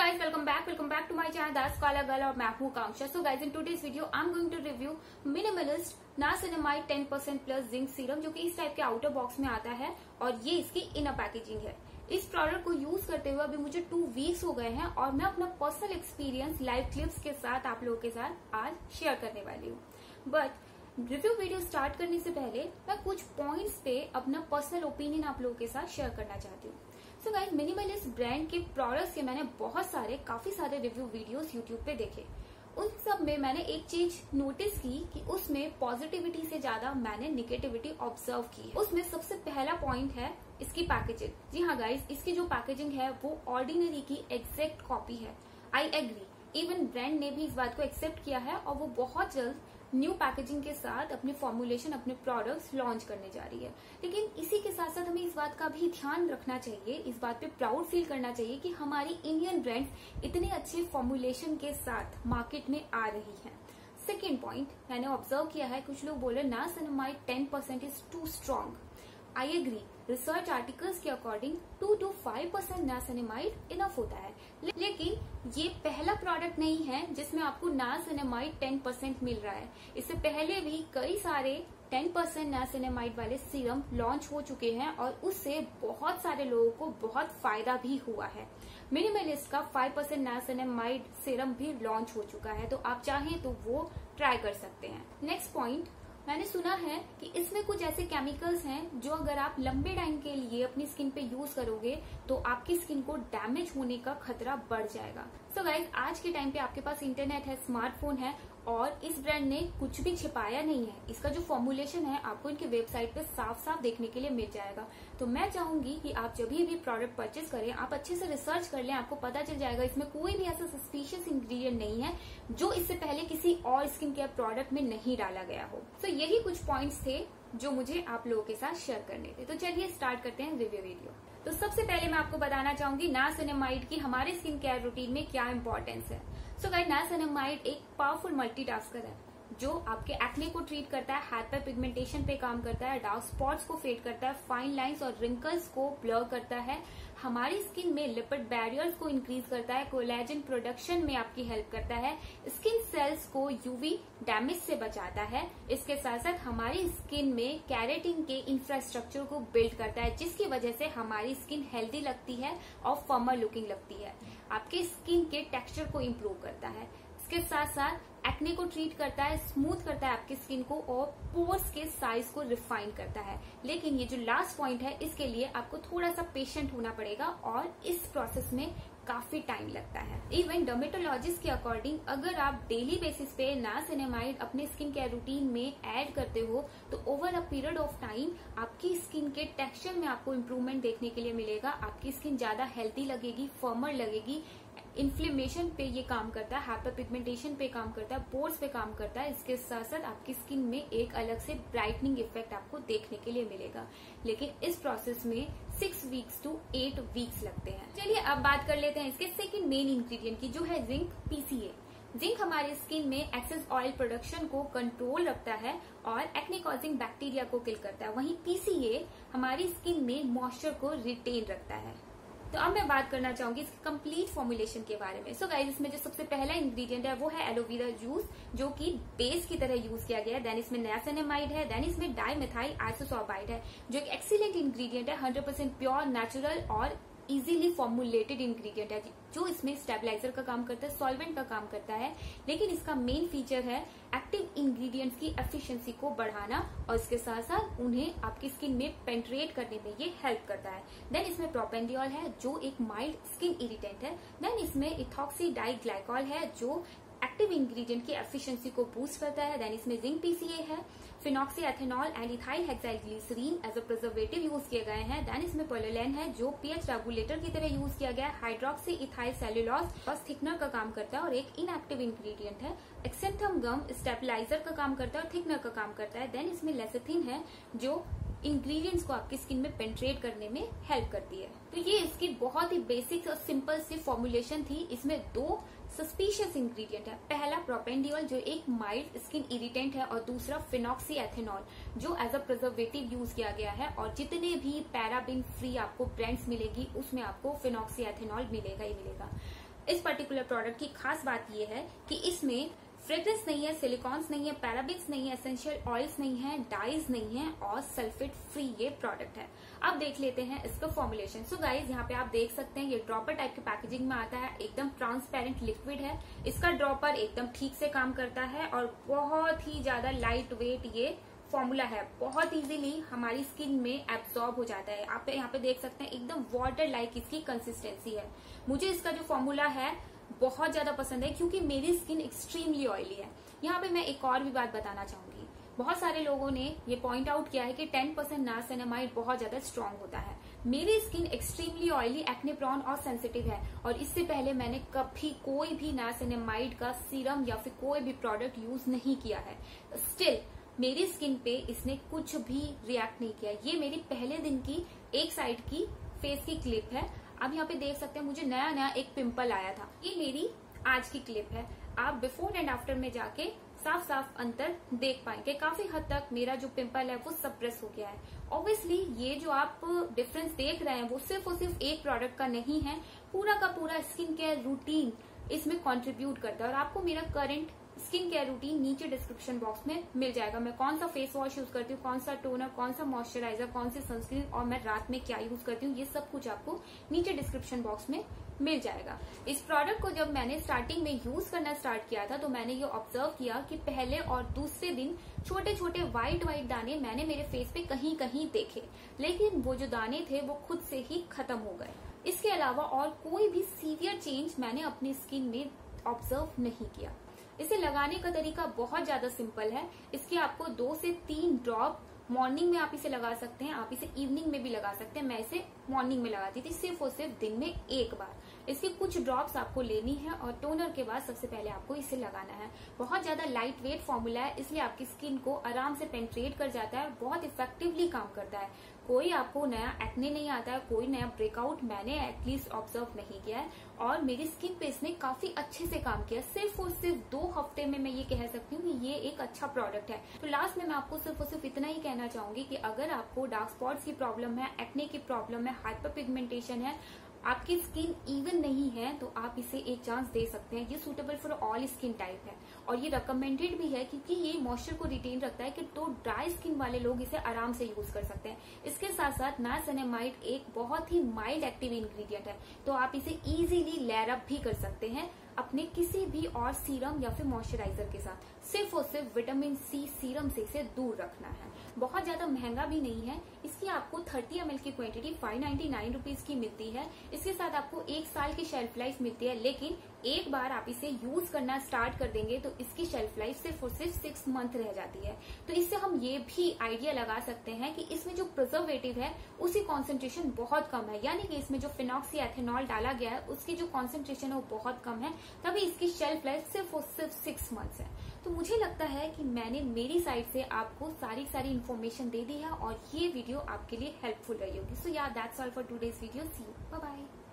guys, welcome back to my channel That's Kala Girl और मैं हूँ Kanksha. So guys, in today's video I'm going to review minimalist niacinamide 10% plus zinc serum जो कि इस type के outer box में आता है और ये इसकी इनर पैकेजिंग है। इस प्रोडक्ट को यूज करते हुए अभी मुझे 2 वीक्स हो गए हैं और मैं अपना पर्सनल एक्सपीरियंस लाइव क्लिप्स के साथ आप लोगों के साथ आज शेयर करने वाली हूँ। बट रिव्यू वीडियो स्टार्ट करने से पहले मैं कुछ पॉइंट्स पे अपना पर्सनल ओपिनियन आप लोगों के साथ शेयर करना चाहती हूँ। सो गाइस, मिनिमलिस्ट ब्रांड के प्रोडक्ट्स के मैंने काफी सारे रिव्यू वीडियोस यूट्यूब पे देखे। उन सब में मैंने एक चीज नोटिस की कि उसमें पॉजिटिविटी से ज्यादा मैंने निगेटिविटी ऑब्जर्व की। उसमें सबसे पहला पॉइंट है इसकी पैकेजिंग। जी हाँ गाइस, इसकी जो पैकेजिंग है वो ऑर्डिनरी की एग्जैक्ट कॉपी है। आई एग्री, इवन ब्रांड ने भी इस बात को एक्सेप्ट किया है और वो बहुत जल्द न्यू पैकेजिंग के साथ अपने फॉर्मुलेशन, अपने प्रोडक्ट्स लॉन्च करने जा रही है। लेकिन इसी के साथ साथ हमें इस बात का भी ध्यान रखना चाहिए, इस बात पे प्राउड फील करना चाहिए कि हमारी इंडियन ब्रांड्स इतने अच्छे फॉर्मुलेशन के साथ मार्केट में आ रही हैं। सेकेंड पॉइंट मैंने ऑब्जर्व किया है, कुछ लोग बोले niacinamide 10% is too strong. I agree, research articles के अकॉर्डिंग 2 to 5% niacinamide इनफ होता है। लेकिन ये पहला प्रोडक्ट नहीं है जिसमें आपको niacinamide 10% मिल रहा है। इससे पहले भी कई सारे 10% niacinamide वाले सीरम लॉन्च हो चुके हैं और उससे बहुत सारे लोगों को बहुत फायदा भी हुआ है। मिनिमलिस्ट का 5% niacinamide सीरम भी लॉन्च हो चुका है, तो आप चाहें तो वो ट्राई कर सकते हैं। नेक्स्ट पॉइंट, मैंने सुना है कि इसमें कुछ ऐसे केमिकल्स हैं जो अगर आप लंबे टाइम के लिए अपनी स्किन पे यूज करोगे तो आपकी स्किन को डैमेज होने का खतरा बढ़ जाएगा। सो गाइज, आज के टाइम पे आपके पास इंटरनेट है, स्मार्टफोन है और इस ब्रांड ने कुछ भी छिपाया नहीं है। इसका जो फॉर्मुलेशन है आपको इनके वेबसाइट पे साफ साफ देखने के लिए मिल जाएगा। तो मैं चाहूंगी कि आप जब भी प्रोडक्ट परचेज करें आप अच्छे से रिसर्च कर लें, आपको पता चल जाएगा इसमें कोई भी ऐसा सस्पिशियस इंग्रेडिएंट नहीं है जो इससे पहले किसी और स्किन केयर प्रोडक्ट में नहीं डाला गया हो। तो यही कुछ पॉइंट्स थे जो मुझे आप लोगों के साथ शेयर करने थे। तो चलिए स्टार्ट करते हैं रिव्यू वीडियो। तो सबसे पहले मैं आपको बताना चाहूंगी niacinamide की हमारे स्किन केयर रूटीन में क्या इंपॉर्टेंस है। सो गाइस, niacinamide एक पावरफुल मल्टीटास्कर है जो आपके एक्ने को ट्रीट करता है, हाइपर पिगमेंटेशन पे काम करता है, डार्क स्पॉट्स को फेड करता है, फाइन लाइंस और रिंकल्स को ब्लर करता है, हमारी स्किन में लिपिड बैरियर्स को इंक्रीज करता है, कोलेजन प्रोडक्शन में आपकी हेल्प करता है, स्किन सेल्स को यूवी डैमेज से बचाता है। इसके साथ साथ हमारी स्किन में कैरेटिन के इंफ्रास्ट्रक्चर को बिल्ड करता है जिसकी वजह से हमारी स्किन हेल्दी लगती है और फर्मर लुकिंग लगती है। आपके स्किन के टेक्सचर को इम्प्रूव करता है। इसके साथ साथ एक्ने को ट्रीट करता है, स्मूथ करता है आपकी स्किन को और पोर्स के साइज को रिफाइन करता है। लेकिन ये जो लास्ट पॉइंट है इसके लिए आपको थोड़ा सा पेशेंट होना पड़ेगा और इस प्रोसेस में काफी टाइम लगता है। इवन डर्मेटोलॉजिस्ट के अकॉर्डिंग अगर आप डेली बेसिस पे niacinamide अपने स्किन केयर रूटीन में ऐड करते हो तो over a period of time आपकी स्किन के टेक्सचर में आपको इम्प्रूवमेंट देखने के लिए मिलेगा। आपकी स्किन ज्यादा हेल्दी लगेगी, फर्मर लगेगी, इन्फ्लेमेशन पे ये काम करता है, हाइपर पिगमेंटेशन पे काम करता है, पोर्स पे काम करता है। इसके साथ साथ आपकी स्किन में एक अलग से ब्राइटनिंग इफेक्ट आपको देखने के लिए मिलेगा। लेकिन इस प्रोसेस में 6 वीक्स to 8 वीक्स लगते हैं। चलिए अब बात कर लेते हैं इसके सेकंड मेन इंग्रेडिएंट की, जो है जिंक PCA। जिंक हमारी स्किन में एक्सेस ऑयल प्रोडक्शन को कंट्रोल रखता है और एक्ने कॉजिंग बैक्टीरिया को किल करता है। वहीं PCA हमारी स्किन में मॉइस्चर को रिटेन रखता है। तो अब मैं बात करना चाहूंगी इसके कंप्लीट फॉर्मुलेशन के बारे में। सो गाइस, इसमें जो सबसे पहला इंग्रेडिएंट है वो है एलोवेरा जूस जो कि बेस की तरह यूज किया गया है। देन इसमें niacinamide है, देन इसमें डाइमेथाइल आइसोसोर्बाइड है जो एक एक्सीलेंट इंग्रेडिएंट है, 100% प्योर, नेचुरल और इजीली फॉर्मुलेटेड इंग्रेडिएंट है जो इसमें स्टेबलाइजर का काम करता है, सॉल्वेंट का काम करता है। लेकिन इसका मेन फीचर है एक्टिव इंग्रेडिएंट्स की एफिशिएंसी को बढ़ाना और इसके साथ साथ उन्हें आपकी स्किन में पेंट्रेट करने में ये हेल्प करता है। देन इसमें प्रोपेंडियोल है जो एक माइल्ड स्किन इरिटेंट है। देन इसमें इथॉक्सी डाइग्लाइकॉल है जो एक्टिव इंग्रेडिएंट की एफिशिएंसी को बूस्ट करता है। देन इसमें जिंक PCA है, phenoxyethanol and ethylhexylglycerin as a preservative use किए गए हैं। देन इसमें पोलोलेन है जो pH रेगुलेटर की तरह यूज किया गया है। हाइड्रोक्सी इथाइल सेलुलोज थिकनर का काम करता है और एक इनएक्टिव इंग्रेडिएंट है। एक्सेंथम गम स्टेबलाइजर का काम करता है और थिकनर का काम करता है। देन इसमें लेसिथिन है जो इंग्रेडिएंट्स को आपकी स्किन में पेंट्रेट करने में हेल्प करती है। तो ये इसकी बहुत ही बेसिक और सिंपल सी फॉर्मुलेशन थी। इसमें 2 सस्पिशियस इंग्रेडिएंट है। पहला प्रोपेंडियोल जो एक माइल्ड स्किन इरिटेंट है और दूसरा फिनॉक्सी एथेनॉल जो एज अ प्रिजर्वेटिव यूज किया गया है। और जितने भी पैराबिन फ्री आपको ब्रांड्स मिलेगी उसमें आपको फिनॉक्सी एथेनॉल मिलेगा ही मिलेगा। इस पर्टिकुलर प्रोडक्ट की खास बात यह है कि इसमें फ्रेग्रेंस नहीं है, सिलिकॉन्स नहीं है, पैराबिन्स नहीं है, एसेंशियल ऑयल्स नहीं है, डाइज नहीं है और सल्फेट फ्री ये प्रोडक्ट है। अब देख लेते हैं इसका फॉर्मुलेशन। सो गाइज यहाँ पे आप देख सकते हैं ये ड्रॉपर टाइप के पैकेजिंग में आता है, एकदम ट्रांसपेरेंट लिक्विड है। इसका ड्रॉपर एकदम ठीक से काम करता है और बहुत ही ज्यादा लाइट वेट ये फॉर्मूला है, बहुत इजीली हमारी स्किन में एब्जॉर्ब हो जाता है। आप यहाँ पे देख सकते हैं एकदम वाटर लाइक इसकी कंसिस्टेंसी है। मुझे इसका जो फॉर्मूला है बहुत ज्यादा पसंद है क्योंकि मेरी स्किन एक्सट्रीमली ऑयली है। यहाँ पे मैं एक और भी बात बताना चाहूंगी, बहुत सारे लोगों ने ये पॉइंट आउट किया है कि 10% नाइसिनामाइड बहुत ज्यादा स्ट्रांग होता है। मेरी skin extremely oily, acne prone और सेंसिटिव है और इससे पहले मैंने कभी कोई भी नाइसिनामाइड का सीरम या फिर कोई भी प्रोडक्ट यूज नहीं किया है। स्टिल मेरी स्किन पे इसने कुछ भी रिएक्ट नहीं किया। ये मेरी पहले दिन की एक साइड की फेस की क्लिप है। अब यहाँ पे देख सकते हैं मुझे नया नया एक पिंपल आया था। ये मेरी आज की क्लिप है। आप बिफोर एंड आफ्टर में जाके साफ साफ अंतर देख पाएंगे। काफी हद तक मेरा जो पिंपल है वो सप्रेस हो गया है। ऑब्वियसली ये जो आप डिफरेंस देख रहे हैं वो सिर्फ और सिर्फ एक प्रोडक्ट का नहीं है, पूरा का पूरा स्किन केयर रूटीन इसमें कंट्रीब्यूट करता है। और आपको मेरा करंट स्किन केयर रूटीन नीचे डिस्क्रिप्शन बॉक्स में मिल जाएगा। मैं कौन सा फेस वॉश यूज करती हूँ, कौन सा टोनर, कौन सा मॉइस्चराइजर, कौन सी सनस्क्रीन और मैं रात में क्या यूज करती हूँ, ये सब कुछ आपको नीचे डिस्क्रिप्शन बॉक्स में मिल जाएगा। इस प्रोडक्ट को जब मैंने स्टार्टिंग में यूज करना स्टार्ट किया था तो मैंने ये ऑब्जर्व किया कि पहले और दूसरे दिन छोटे छोटे व्हाइट दाने मैंने मेरे फेस पे कहीं कहीं देखे, लेकिन वो जो दाने थे वो खुद से ही खत्म हो गए। इसके अलावा और कोई भी सीवियर चेंज मैंने अपनी स्किन में ऑब्जर्व नहीं किया। इसे लगाने का तरीका बहुत ज्यादा सिंपल है। इसके आपको 2 से 3 ड्रॉप मॉर्निंग में आप इसे लगा सकते हैं, आप इसे इवनिंग में भी लगा सकते हैं। मैं इसे मॉर्निंग में लगाती थी सिर्फ और सिर्फ दिन में एक बार। इसकी कुछ ड्रॉप्स आपको लेनी है और टोनर के बाद सबसे पहले आपको इसे लगाना है। बहुत ज्यादा लाइट वेट फॉर्मूला है, इसलिए आपकी स्किन को आराम से पेनिट्रेट कर जाता है और बहुत इफेक्टिवली काम करता है। कोई आपको नया एक्ने नहीं आता है, कोई नया ब्रेकआउट मैंने एटलीस्ट ऑब्जर्व नहीं किया है और मेरी स्किन पे इसने काफी अच्छे से काम किया। सिर्फ और सिर्फ 2 हफ्ते में मैं ये कह सकती हूँ कि ये एक अच्छा प्रोडक्ट है। तो लास्ट में मैं आपको सिर्फ और सिर्फ इतना ही कहना चाहूंगी कि अगर आपको डार्क स्पॉट्स की प्रॉब्लम है, एक्ने की प्रॉब्लम है, हाइपर पिगमेंटेशन है, आपकी स्किन इवन नहीं है, तो आप इसे एक चांस दे सकते हैं। ये suitable for all skin type है और ये रिकमेंडेड भी है क्योंकि ये मॉइस्चर को रिटेन रखता है कि तो ड्राई स्किन वाले लोग इसे आराम से यूज कर सकते हैं। इसके साथ साथ नाइसिनामाइड एक बहुत ही माइल्ड एक्टिव इंग्रेडिएंट है, तो आप इसे इजीली लेयर अप भी कर सकते हैं अपने किसी भी और सीरम या फिर मॉइस्चराइजर के साथ। सिर्फ और सिर्फ विटामिन सी सीरम से इसे दूर रखना है। बहुत ज्यादा महंगा भी नहीं है। इसकी आपको 30 ml की क्वांटिटी 599 रुपीज की मिलती है। इसके साथ आपको 1 साल की शेल्फ लाइफ मिलती है, लेकिन एक बार आप इसे यूज करना स्टार्ट कर देंगे तो इसकी शेल्फ लाइफ सिर्फ और सिर्फ 6 मंथ रह जाती है। तो इससे हम ये भी आइडिया लगा सकते हैं कि इसमें जो प्रिजर्वेटिव है उसकी कॉन्सेंट्रेशन बहुत कम है, यानी कि इसमें जो फिनॉक्सी एथेनॉल डाला गया है उसकी जो कॉन्सेंट्रेशन है वो बहुत कम है, तभी इसकी शेल्फ लाइफ सिर्फ और सिर्फ 6 मंथ्स है। तो मुझे लगता है कि मैंने मेरी साइड से आपको सारी इन्फॉर्मेशन दे दी है और ये वीडियो आपके लिए हेल्पफुल रही होगी। So yeah that's all for today's video. See you, bye bye.